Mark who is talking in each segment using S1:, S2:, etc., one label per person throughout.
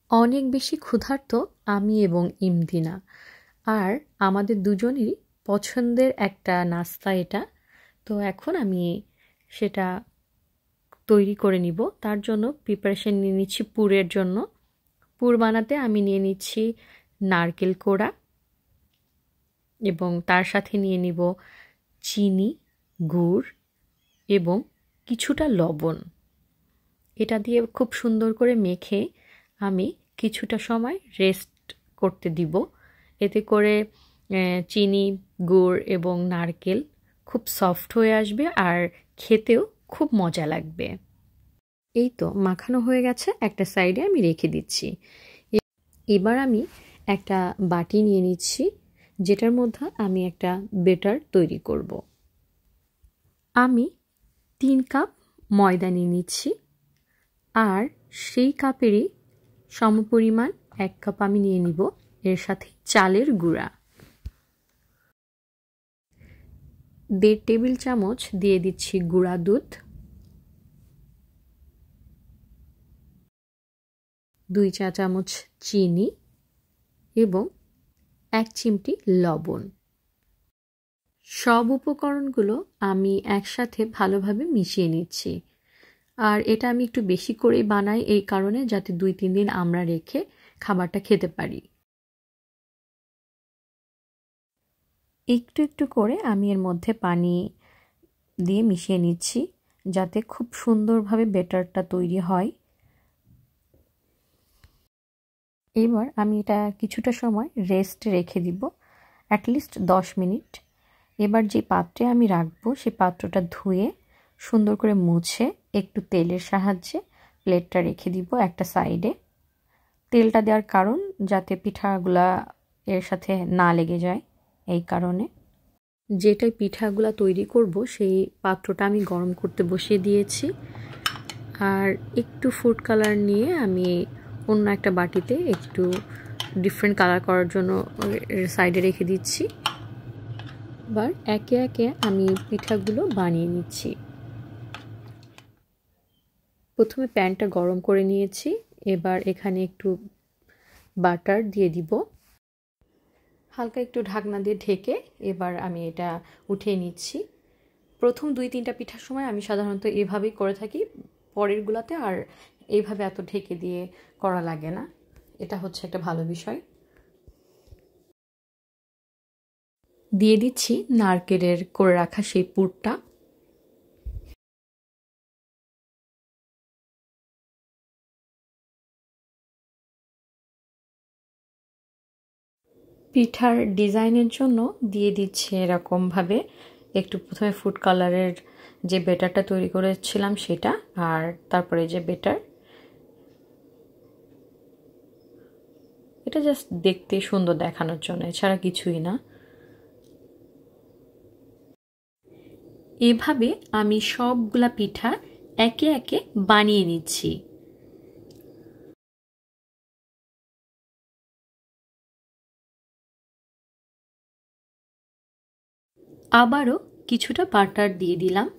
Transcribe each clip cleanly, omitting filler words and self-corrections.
S1: অনেক বেশি ক্ষুধার্ত আমি এবং ইমদিনা। আর আমাদের দুজনেরই পছন্দের একটা নাস্তা এটা। তো এখন আমি সেটা তৈরি করে নিব। তার জন্য প্রিপারেশন নিয়ে নিচ্ছি পুরের জন্য। পুর বানাতে আমি নিয়ে নিচ্ছি নারকেল কোড়া এবং তার সাথে নিয়ে নিব চিনি, গুড় এবং কিছুটা লবণ। এটা দিয়ে খুব সুন্দর করে মেখে আমি কিছুটা সময় রেস্ট করতে দিব। এতে করে চিনি, গুড় এবং নারকেল খুব সফট হয়ে আসবে আর খেতেও খুব মজা লাগবে। এই তো মাখানো হয়ে গেছে, একটা সাইডে আমি রেখে দিচ্ছি। এবার আমি একটা বাটি নিয়ে নিচ্ছি, যেটার মধ্যে আমি একটা বেটার তৈরি করব। আমি 3 কাপ ময়দা নিয়ে নিচ্ছি, আর সেই কাপেরই সমপরিমাণ 1 কাপ আমি নিয়ে নিব এর সাথে চালের গুঁড়া। 1.5 টেবিল চামচ দিয়ে দিচ্ছি গুঁড়া দুধ, 2 চা চামচ চিনি এবং 1 চিমটি লবণ। সব উপকরণগুলো আমি একসাথে ভালোভাবে মিশিয়ে নিচ্ছি। আর এটা আমি একটু বেশি করেই বানাই, এই কারণে যাতে 2-3 দিন আমরা রেখে খাবারটা খেতে পারি। একটু একটু করে আমি এর মধ্যে পানি দিয়ে মিশিয়ে নিচ্ছি, যাতে খুব সুন্দরভাবে ব্যাটারটা তৈরি হয়। এবার আমি এটা কিছুটা সময় রেস্ট রেখে দিব, অ্যাটলিস্ট 10 মিনিট। এবার যে পাত্রে আমি রাখবো সেই পাত্রটা ধুয়ে সুন্দর করে মুছে একটু তেলের সাহায্যে প্লেটটা রেখে দিব একটা সাইডে। তেলটা দেওয়ার কারণ যাতে পিঠাগুলা এর সাথে না লেগে যায়, এই কারণে। যেটাই পিঠাগুলা তৈরি করব সেই পাত্রটা আমি গরম করতে বসিয়ে দিয়েছি। আর একটু ফুড কালার নিয়ে আমি অন্য একটা বাটিতে একটু ডিফারেন্ট কালার করার জন্য সাইডে রেখে দিচ্ছি। এবার একে একে আমি পিঠাগুলো বানিয়ে নিচ্ছি। প্রথমে প্যানটা গরম করে নিয়েছি, এবার এখানে একটু বাটার দিয়ে দিব, হালকা একটু ঢাকনা দিয়ে ঢেকে এবার আমি এটা উঠিয়ে নিচ্ছি। প্রথম 2-3টা পিঠার সময় আমি সাধারণত এভাবেই করে থাকি, পরেরগুলোতে আর এইভাবে এত ঢেকে দিয়ে করা লাগে না। এটা হচ্ছে একটা ভালো বিষয়। দিয়ে দিচ্ছি নারকেলের করে রাখা সেই পুরটা। পিঠার ডিজাইনের জন্য দিয়ে দিচ্ছি এরকমভাবে একটু প্রথমে ফুড কালারের যে বেটারটা তৈরি করেছিলাম সেটা, আর তারপরে যে বেটার, এটা জাস্ট দেখতে সুন্দর দেখানোর জন্য, এছাড়া কিছুই না। এভাবে আমি সবগুলা পিঠা একে একে বানিয়ে নিচ্ছি। আবারও কিছুটা বাটার দিয়ে দিলাম।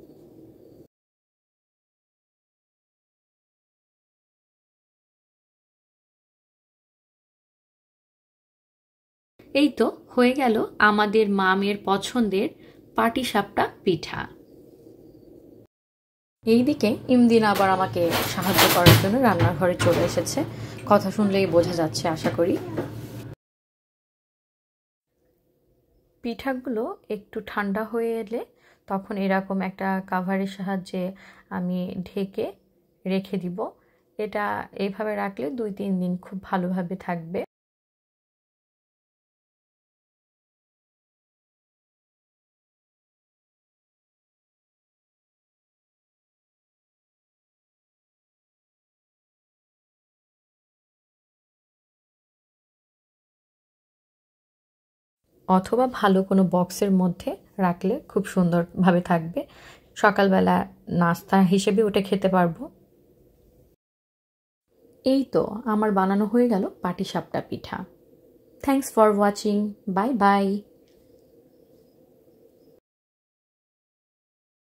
S1: এই তো হয়ে গেল আমাদের মামের পছন্দের পাটিসাপটা পিঠা। এইদিকে ইমদিন আবার আমাকে সাহায্য করার জন্য রান্নাঘরে চলে এসেছে, কথা শুনলেই বোঝা যাচ্ছে আশা করি। পিঠাগুলো একটু ঠান্ডা হয়ে এলে তখন এরকম একটা কাভারের সাহায্যে আমি ঢেকে রেখে দিব। এটা এইভাবে রাখলে 2-3 দিন খুব ভালোভাবে থাকবে। অথবা ভালো কোনো বক্সের মধ্যে রাখলে খুব সুন্দরভাবে থাকবে, সকালবেলা নাস্তা হিসেবে ওটা খেতে পারবো। এই তো আমার বানানো হয়ে গেল পাটিসাপটা পিঠা। Thanks for watching, bye by.